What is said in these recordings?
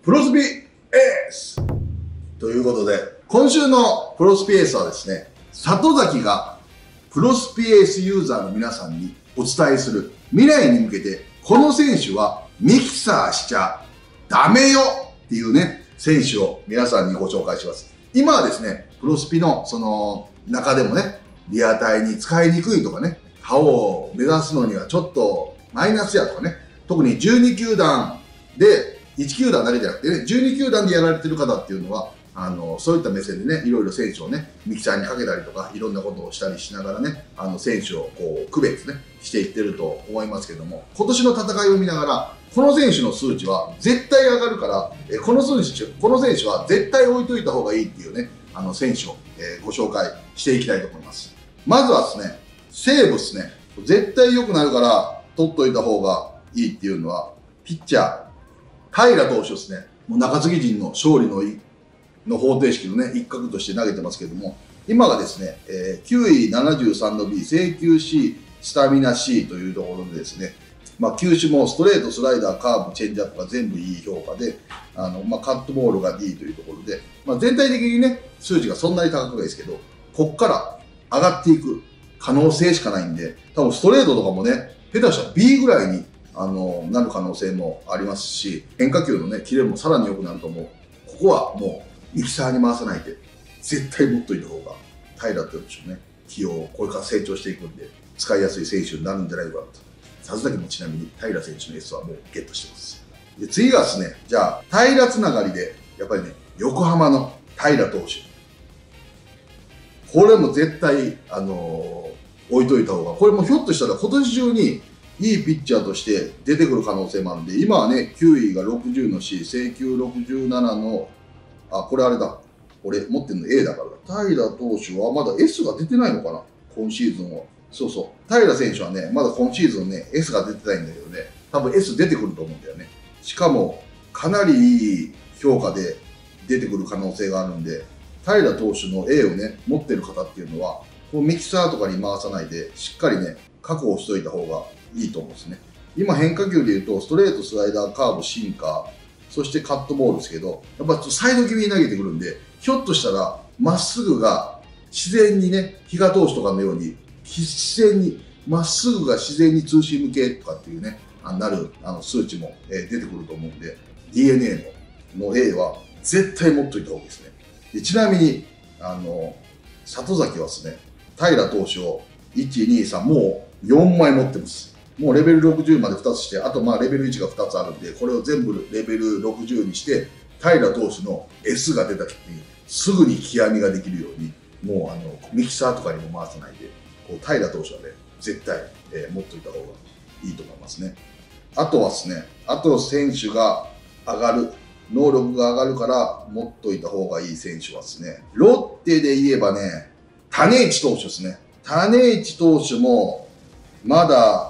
プロスピエースということで、今週のプロスピエースはですね、里崎がプロスピエースユーザーの皆さんにお伝えする未来に向けて、この選手はミキサーしちゃダメよっていうね、選手を皆さんにご紹介します。今はですね、プロスピのその中でもね、リアタイに使いにくいとかね、覇王を目指すのにはちょっとマイナスやとかね、特に12球団で、1球団だけじゃなくてね、12球団でやられてる方っていうのは、そういった目線でね、いろいろ選手をね、ミキサーにかけたりとか、いろんなことをしたりしながらね、選手をこう、区別ね、していってると思いますけども、今年の戦いを見ながら、この選手の数値は絶対上がるから、この選手は絶対置いといた方がいいっていうね、選手を、ご紹介していきたいと思います。まずはですね、セーブですね。絶対良くなるから、取っといた方がいいっていうのは、ピッチャー、平投手ですね。もう中継ぎ陣の勝利の方程式のね、一角として投げてますけども、今がですね、9位73の B、制球 C、スタミナ C というところでですね、球種もストレート、スライダー、カーブ、チェンジアップが全部いい評価で、カットボールが D というところで、全体的にね、数値がそんなに高くないですけど、こっから上がっていく可能性しかないんで、多分ストレートとかもね、下手したら B ぐらいになる可能性もありますし、変化球のね、キレもさらに良くなると思う。ここはもう、ミキサーに回さないで、絶対持っといた方が、平ってるでしょうね。起用、これから成長していくんで、使いやすい選手になるんじゃないかなと。里崎もちなみに、平選手の S はもうゲットしてます。で、次がですね、じゃあ、平つながりで、やっぱりね、横浜の平投手。これも絶対、置いといた方が、これもひょっとしたら今年中に、いいピッチャーとして出てくる可能性もあるんで、今はね、9位が60の C、制球67の、これあれだ。俺持ってるの A だからだ。平投手はまだ S が出てないのかな、今シーズンは。そうそう。平選手はね、まだ今シーズンね、S が出てないんだけどね、多分 S 出てくると思うんだよね。しかも、かなりいい評価で出てくる可能性があるんで、平投手の A をね、持ってる方っていうのは、こうミキサーとかに回さないで、しっかりね、確保しといた方がいいと思うんですね。今変化球で言うと、ストレート、スライダー、カーブ、シンカー、そしてカットボールですけど、やっぱサイド気味に投げてくるんで、ひょっとしたら、まっすぐが自然にね、比嘉投手とかのように、自然に、まっすぐが自然に通信向けとかっていうね、なる数値も出てくると思うんで、DNA の A は絶対持っといた方がいいですね。でちなみに、里崎はですね、平投手を1、2、3、もう4枚持ってます。もうレベル60まで2つして、あとレベル1が2つあるんで、これを全部レベル60にして、平投手の S が出た時に、すぐに極みができるように、もうミキサーとかにも回さないで、こう平投手はね、絶対、持っといた方がいいと思いますね。あとはですね、あと選手が上がる、能力が上がるから持っといた方がいい選手はですね、ロッテで言えばね、種市投手ですね。種市投手も、まだ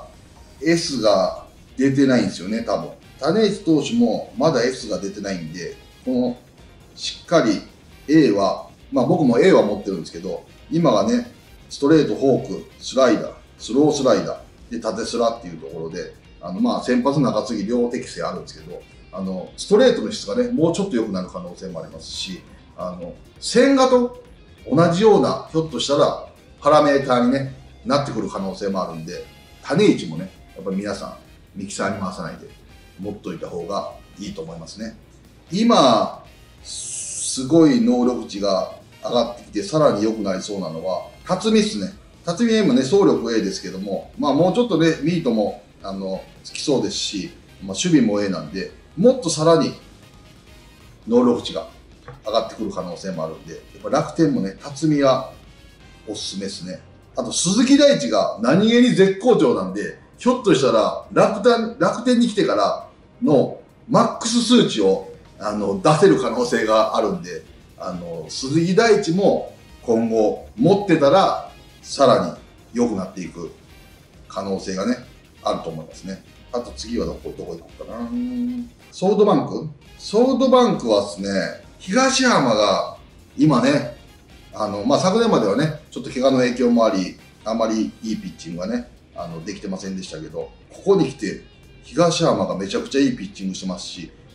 S が出てないんですよね、多分。種市投手もまだ S が出てないんで、この、しっかり A は、僕も A は持ってるんですけど、今がね、ストレート、フォーク、スライダー、スロースライダー、で、縦スラっていうところで、先発中継ぎ両適性あるんですけど、ストレートの質がね、もうちょっと良くなる可能性もありますし、千賀と同じような、ひょっとしたら、パラメーターに、ね、なってくる可能性もあるんで、種市もね、やっぱり皆さん、ミキサーに回さないで、持っといた方がいいと思いますね。今、すごい能力値が上がってきて、さらに良くなりそうなのは、辰巳っすね。辰巳 A もね、走力 A ですけども、もうちょっとね、ミートも、つきそうですし、守備も A なんで、もっとさらに、能力値が上がってくる可能性もあるんで、やっぱ楽天もね、辰巳はおすすめですね。あと、鈴木大地が何気に絶好調なんで、ひょっとしたら楽天に来てからのマックス数値を出せる可能性があるんで、鈴木大地も今後持ってたら、さらに良くなっていく可能性がね、あると思いますね。あと次はどこ行こうかな。ソフトバンクはですね、東浜が今ね、昨年まではね、ちょっと怪我の影響もあり、あまりいいピッチングがね、できてませんでしたけど、ここに来て、東浜がめちゃくちゃいいピッチングしてますし、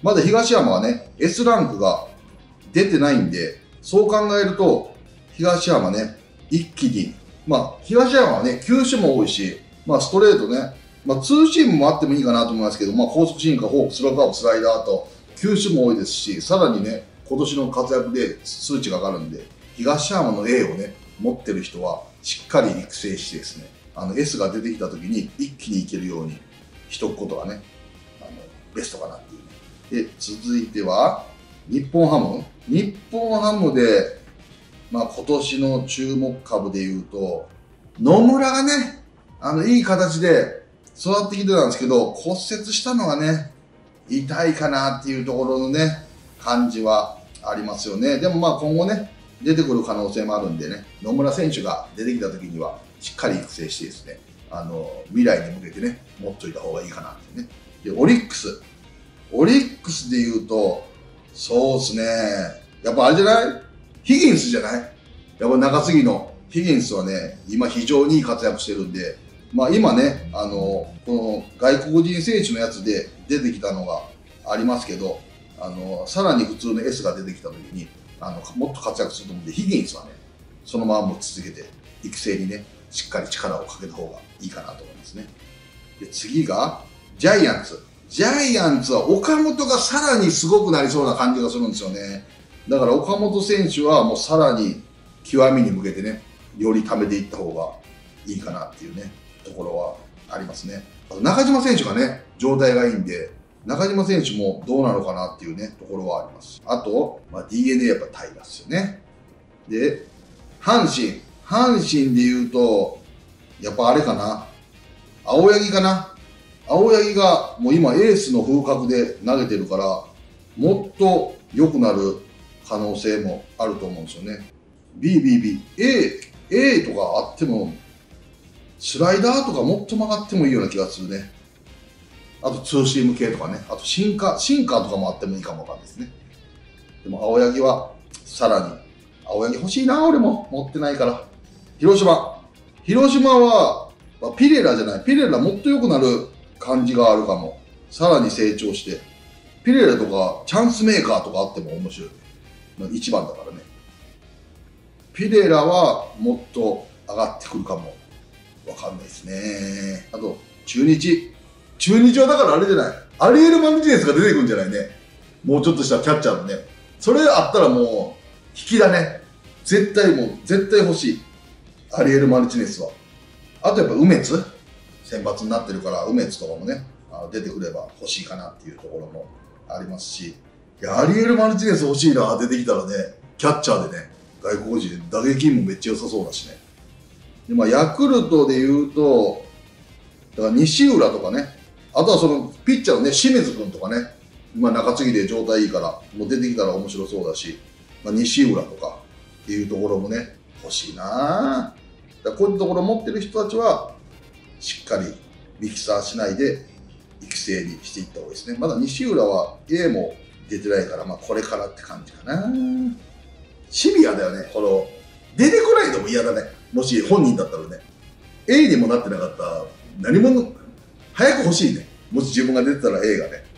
まだ東山はね、S ランクが出てないんで、そう考えると、東山ね、一気に、東山はね、球種も多いし、ストレートね、ツーシームもあってもいいかなと思いますけど、高速シンカー、フォーク、スローカーブ、スライダーと、球種も多いですし、さらにね、今年の活躍で数値が上がるんで、東山の A をね、持ってる人は、しっかり育成してですね、S が出てきた時に一気にいけるようにしとくことがね、ベストかなっていうね。で、続いては、日本ハム。日本ハムで、今年の注目株で言うと、野村がね、いい形で育ってきてたんですけど、骨折したのがね、痛いかなっていうところのね、感じはありますよね。でも今後ね、出てくる可能性もあるんでね、野村選手が出てきた時には、しっかり育成してですね、未来に向けてね、持っといた方がいいかなってね。で、オリックス。オリックスで言うと、そうですね、やっぱあれじゃないヒギンスじゃないやっぱ中継ぎのヒギンスはね、今非常にいい活躍してるんで、今ね、この外国人選手のやつで出てきたのがありますけど、さらに普通の S が出てきた時に、もっと活躍すると思うんで、ヒギンスはね、そのまま持ち続けて、育成にね、しっかり力をかけた方がいいかなと思いますね。で、次が、ジャイアンツ。ジャイアンツは岡本がさらにすごくなりそうな感じがするんですよね。だから岡本選手はもうさらに極みに向けてね、より貯めていった方がいいかなっていうね、ところはありますね。あと中島選手がね、状態がいいんで、中島選手もどうなのかなっていうね、ところはあります。あと、DNA やっぱタイガーですよね。で、阪神。阪神で言うと、やっぱあれかな。青柳かな。青柳がもう今エースの風格で投げてるから、もっと良くなる可能性もあると思うんですよね。A とかあっても、スライダーとかもっと曲がってもいいような気がするね。あとツーシーム系とかね。あとシンカーとかもあってもいいかもわかんないですね。でも青柳はさらに、青柳欲しいな、俺も持ってないから。広島は、ピレラじゃない。ピレラもっと良くなる感じがあるかも。さらに成長して。ピレラとかチャンスメーカーとかあっても面白い。1番だからね。ピレラはもっと上がってくるかも。わかんないですね。あと、中日はだからあれじゃない。アリエル・マルティネスが出てくるんじゃないね。もうちょっとしたキャッチャーのね。それあったらもう、引きだね。絶対欲しい。アリエル・マルティネスは。あとやっぱ梅津選抜になってるから、梅津とかもね、出てくれば欲しいかなっていうところもありますし、いや、アリエル・マルティネス欲しいな、出てきたらね、キャッチャーでね、外国人、打撃もめっちゃ良さそうだしね。で、ヤクルトで言うと、だから西浦とかね、あとはそのピッチャーのね、清水君とかね、中継ぎで状態いいから、もう出てきたら面白そうだし、西浦とかっていうところもね、欲しいなぁ。だからこういったところを持ってる人たちは、しっかりミキサーしないで育成にしていった方がいいですね。まだ西浦は A も出てないから、これからって感じかな。シビアだよね。出てこないのも嫌だね。もし本人だったらね。A にもなってなかったら、何も、早く欲しいね。もし自分が出てたら A がね。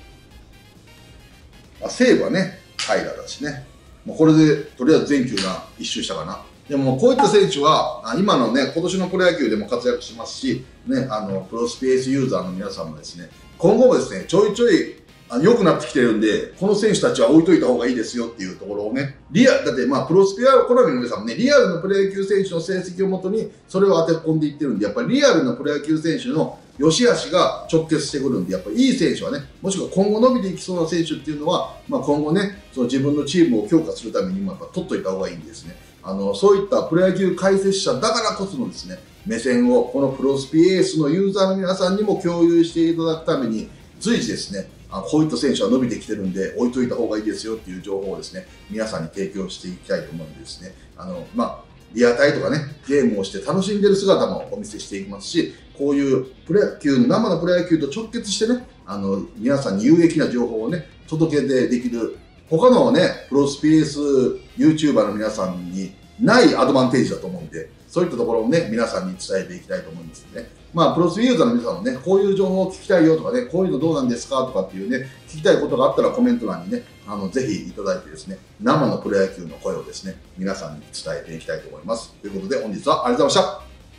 西武はね、平だしね。これで、とりあえず全球が一周したかな。でも、こういった選手は、今のね、今年のプロ野球でも活躍しますし、ね、プロスペースユーザーの皆さんもですね、今後もですね、ちょいちょい良くなってきてるんで、この選手たちは置いといた方がいいですよっていうところをね、だってプロスペア好みの皆さんもね、リアルのプロ野球選手の成績をもとに、それを当て込んでいってるんで、やっぱりリアルなプロ野球選手の良し悪しが直結してくるんで、やっぱりいい選手はね、もしくは今後伸びていきそうな選手っていうのは、今後ね、その自分のチームを強化するためにもやっぱ取っといた方がいいんですね。そういったプロ野球解説者だからこそのですね、目線をこのプロスピエースのユーザーの皆さんにも共有していただくために、随時ですね、こういった選手は伸びてきてるんで、置いといた方がいいですよっていう情報をですね、皆さんに提供していきたいと思うんですね。リアタイとかね、ゲームをして楽しんでる姿もお見せしていきますし、こういうプロ野球の生のプロ野球と直結してね、皆さんに有益な情報をね、届けてできる、他のね、プロスピエース YouTuber の皆さんにないアドバンテージだと思うんで、そういったところをね、皆さんに伝えていきたいと思いますのでね。まあ、プロスピユーザーの皆さんもね、こういう情報を聞きたいよとかね、こういうのどうなんですかとかっていうね、聞きたいことがあったらコメント欄にね、ぜひいただいてですね、生のプロ野球の声をですね、皆さんに伝えていきたいと思います。ということで、本日はありがとうございま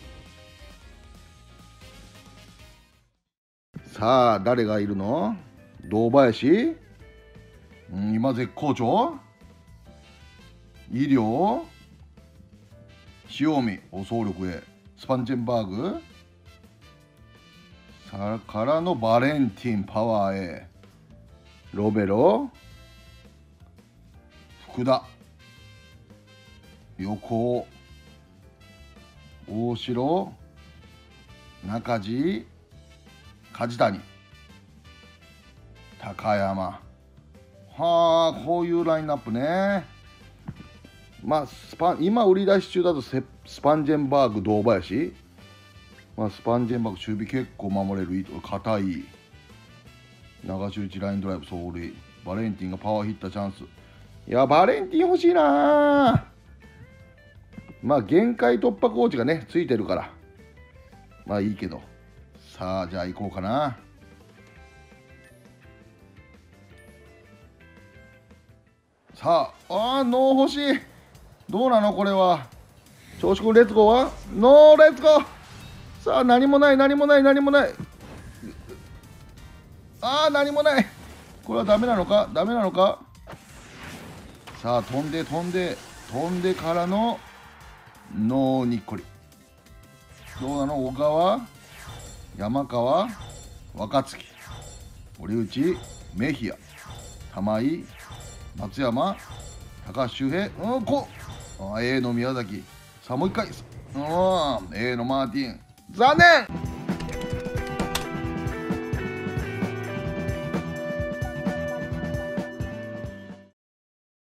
した。さあ、誰がいるの？堂林？今絶好調？医療？塩見、走力へ。スパンジェンバーグ？からのバレンティン、パワーへ。ロベロ？福田？横尾？大城？中地？梶谷？高山？はあ、こういうラインナップね。まあ、今売り出し中だとスパンジェンバーグ、堂林。まあ、スパンジェンバーグ、守備結構守れる、硬い。流し打ち、ラインドライブ、走塁。バレンティンがパワーヒッターチャンス。いや、バレンティン欲しいな。まあ、限界突破コーチがね、ついてるから。まあいいけど。さあ、じゃあ行こうかな。さあ、ノー欲しい。どうなのこれは。調子くんレッツゴーはノーレッツゴー。さあ、何もない、何もない、何もない。何もない。これはダメなのか、ダメなのか。さあ、飛んで飛んで飛んでからのノーにっこり。どうなの？小川、山川、若月、堀内、メヒア、玉井、松山、高橋周平、A の宮崎。さあ、もう一回。A のマーティン。残念。